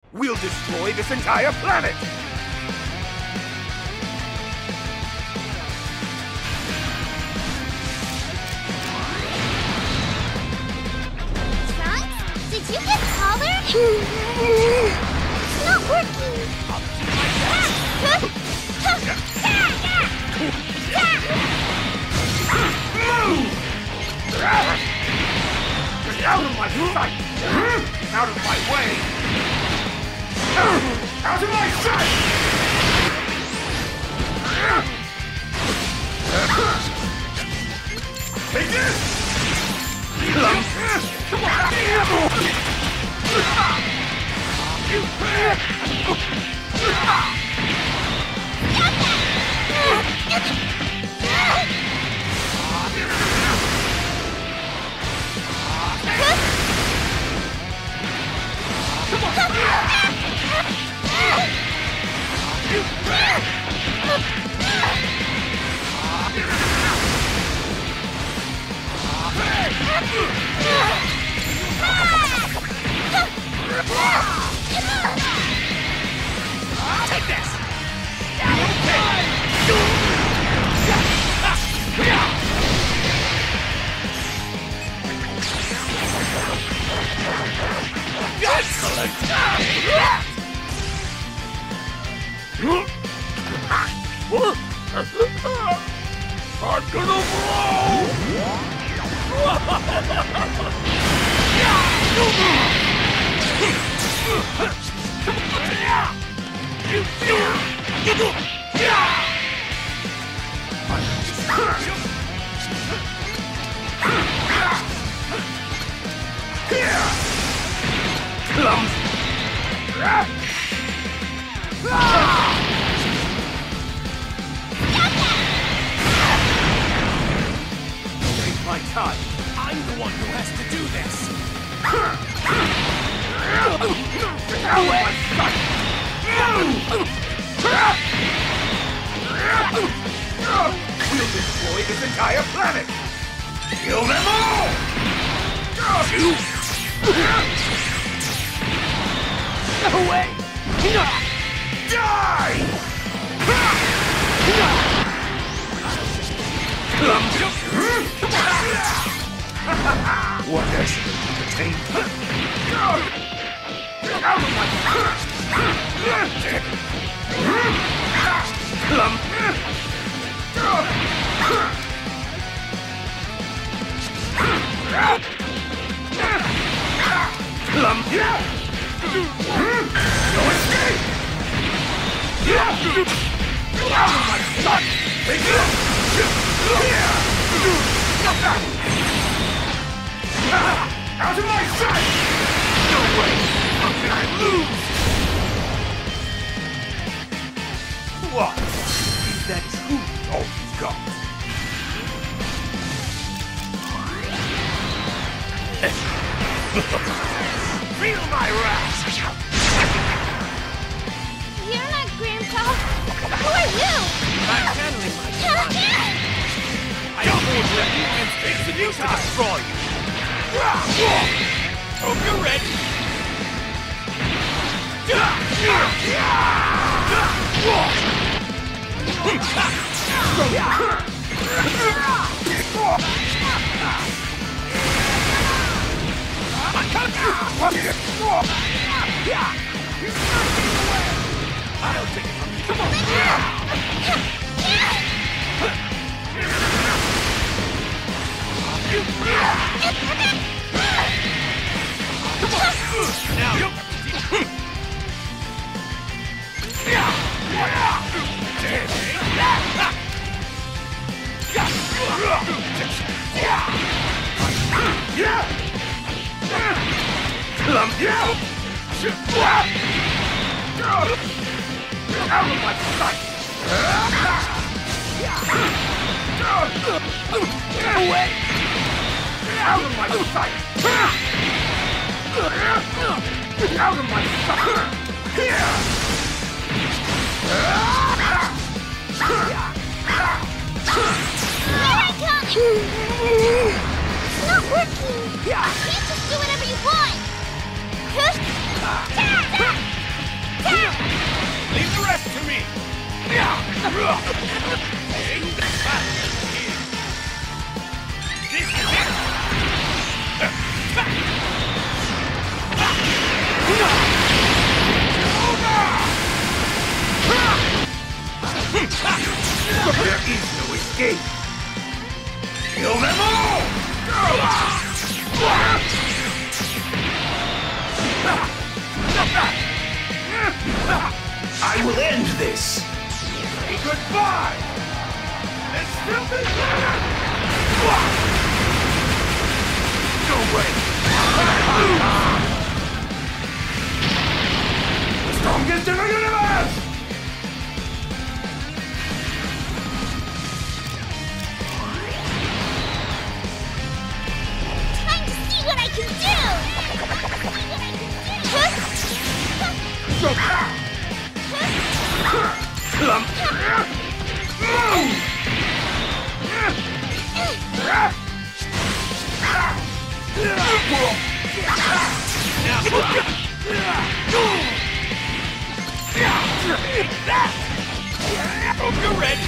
We'll destroy this entire planet! Trunks, did you get taller? It's not working. Move! Get out of my sight! Get out of my way! Out of my sight! Take this! Take this! I'm gonna Take my time. I'm the one who has to do this. We'll destroy this entire planet! Kill them all! Away! Die! What accident entertained? Out of my no escape! Out of my sight! Out of my sight! No way! How can I lose? What? Is that truth all you've got? Feel my wrath! You're not Grandpa. Who are you? I'm handling my son. I avoid that you and space to destroy you. Hope you're ready. I'll take it from you. Come on. Now. Out of my sight! Away! Out of my sight! Out of my sight! Here! Here I come! It's not working! You can't just do whatever you want! This is it! There is no escape! Kill them all! I will end this! Say goodbye! Let's still be there! No way! The strongest in the universe! Time to see what I can do! Lump! Move! Hope you're ready!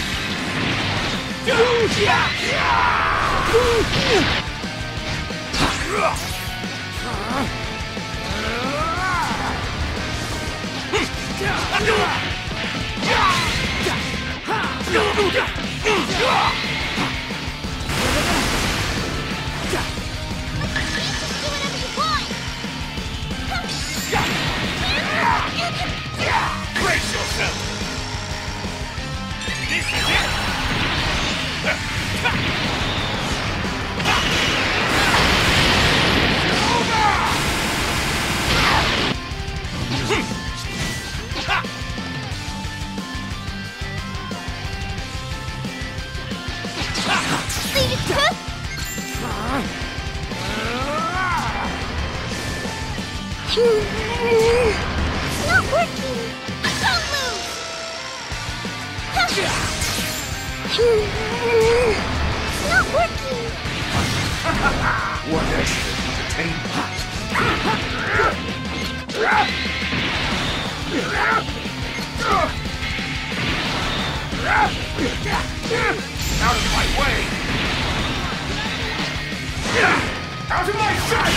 Brace yourself! This is it! It's not working! Don't move! It's not working! What extra entertainment? Out of my way! Out of my sight!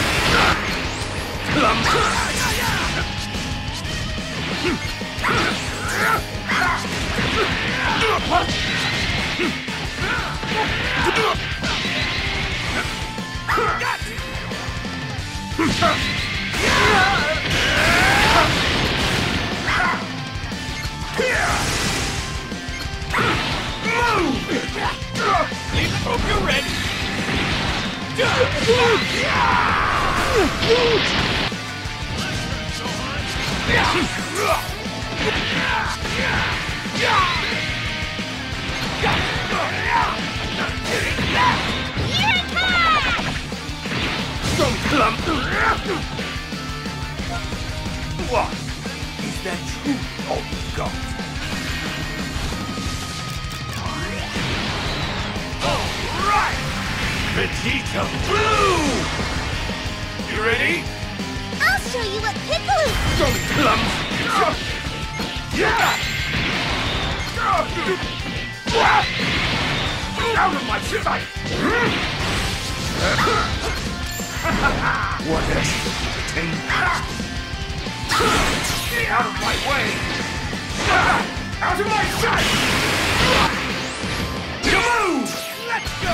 Hope you're ready. What? Is that true? Oh, God. All right! Vegeta Blue! You ready? I'll show you what Piccolo's Don't clump! Yeah! Out of my sight! What extra entertainment? Get out of my way! Out of my sight! You move! Let's go!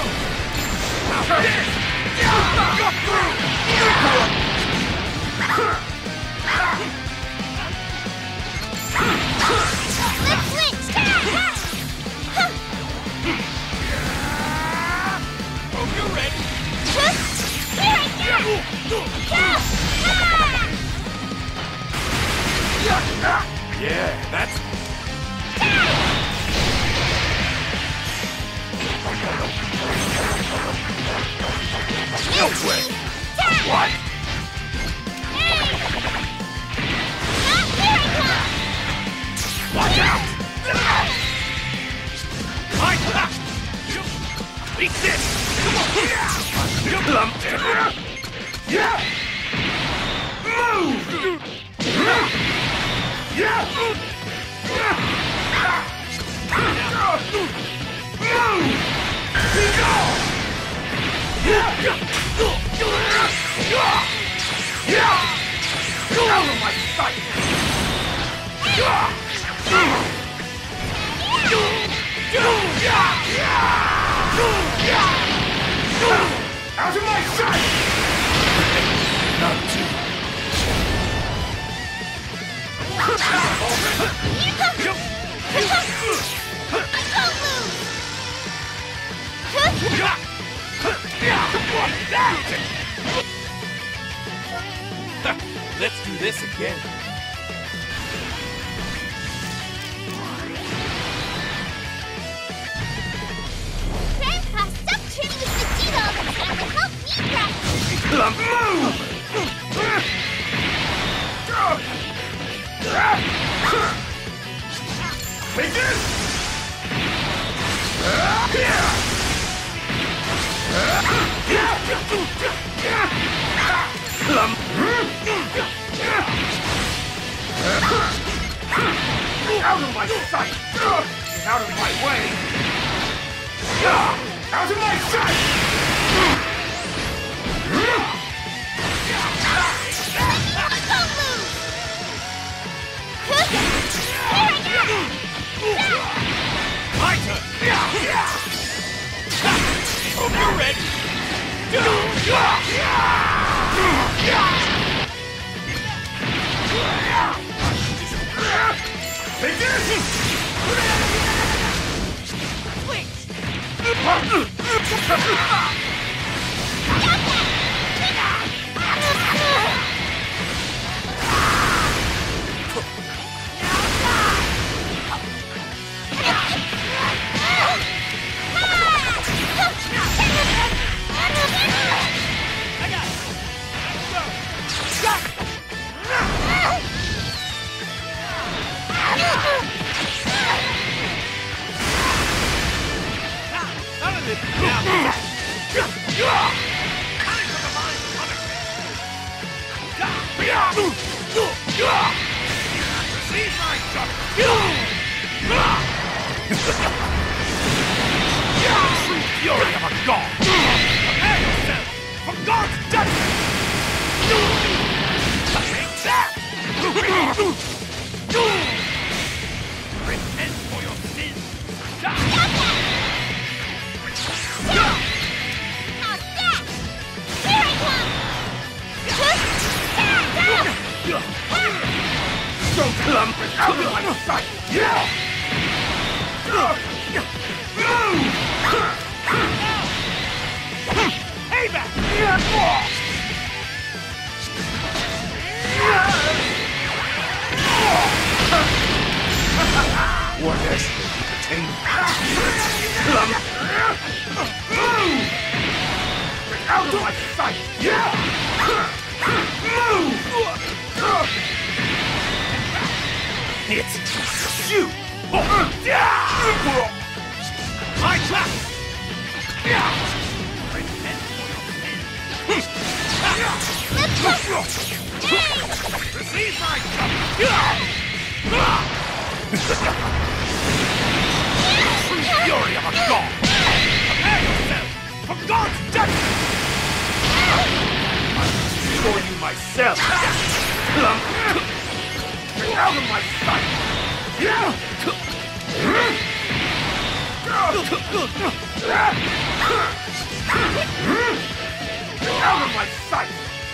Let's switch! Hope you're ready! Here I go! Yeah, that's... No way! What? Watch out! Eat this! Lump! Yeah! Move! Yeah! Move! Be gone! Out of my sight! Out of my sight! Not too. Let's do this again. Grandpa, stop training with Vegeta all the time and help me practice. Move! Take this! Out of my sight! Get out of my way! Out of my sight! My turn! Hope you're ready! Take this! Fury of a god! Prepare yourself for God's judgment! Take that! Repent for your sins! How's that? Here I come! Don't come out of my sight! Move! Payback! What else will you attain? Move! Get out of my sight! Move! It's you! My trap! Repent for your sins! Receive my fury of a god! Prepare yourself for God's judgment! I'll destroy you myself! Get out of my sight! Get out of my sight!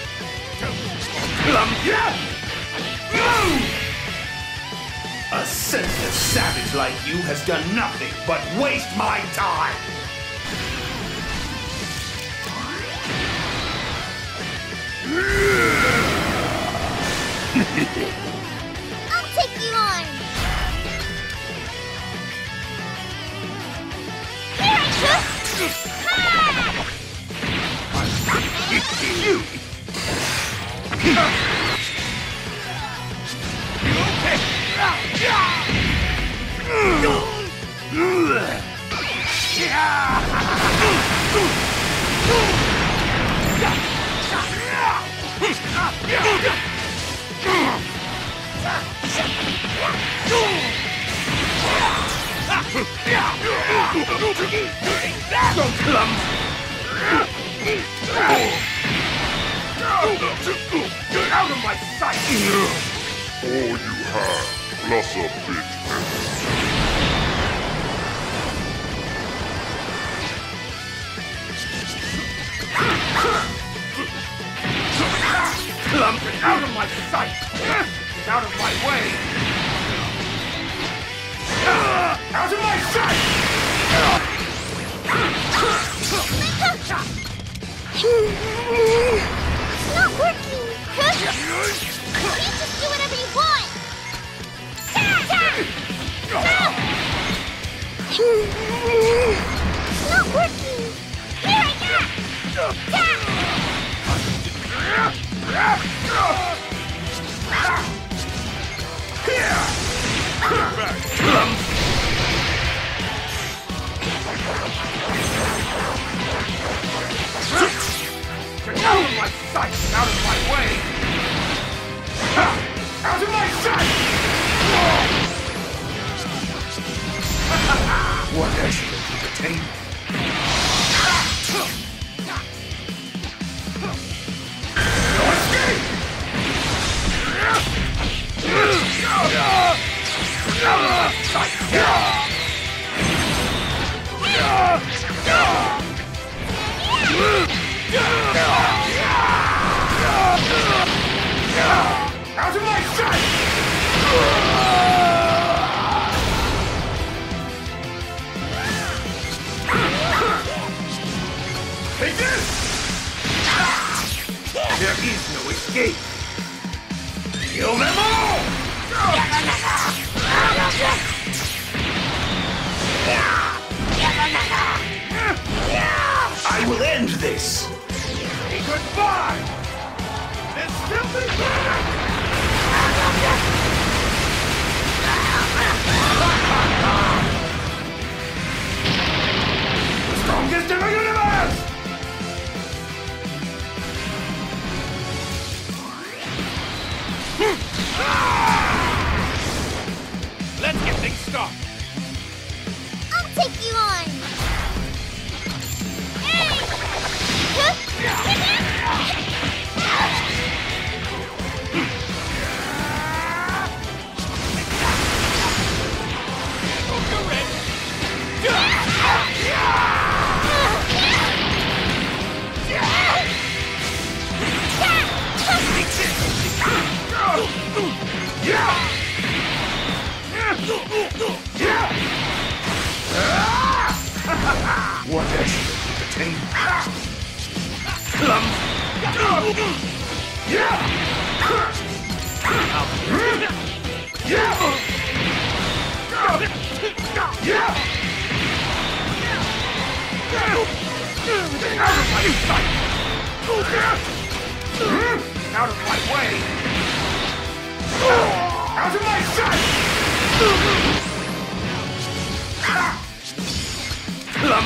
Move! A senseless savage like you has done nothing but waste my time! I'll take you on! Here I come! You! Go, Clump! Get out of my sight! All you have, plus a bit Clump, get out of my sight! Get out of my way! Out of my sight! It's not working! You can't just do whatever you want! It's not working! Here I go! Clump! Get out of my sight! Get out of my way! Out of my sight! What excellent entertainment! No escape! Out of my sight! Take this! There is no escape! Kill them all! I will end this! Goodbye! There's still be The strongest in the universe! Let's get things started! I'll take you on! What excellent entertainment! Clump! Yeah! Out of my way! Out of my sight! Clump!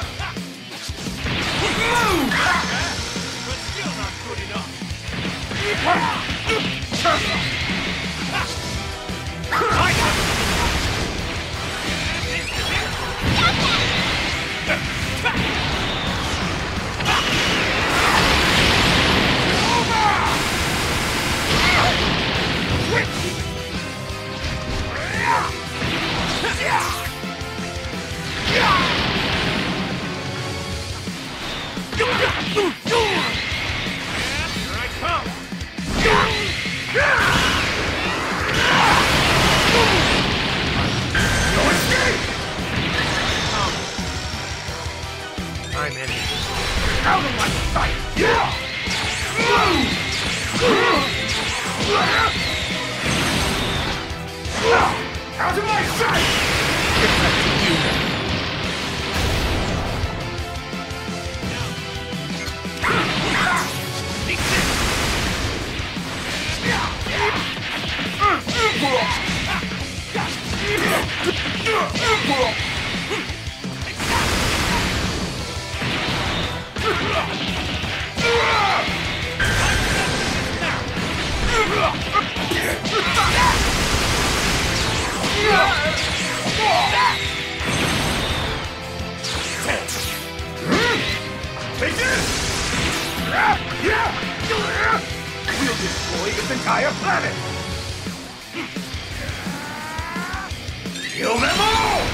Move! But still not good enough! We'll destroy this entire planet! Kill them all!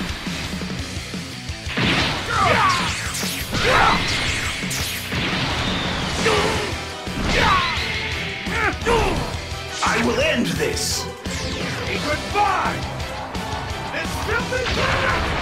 I will end this! Goodbye! It's simply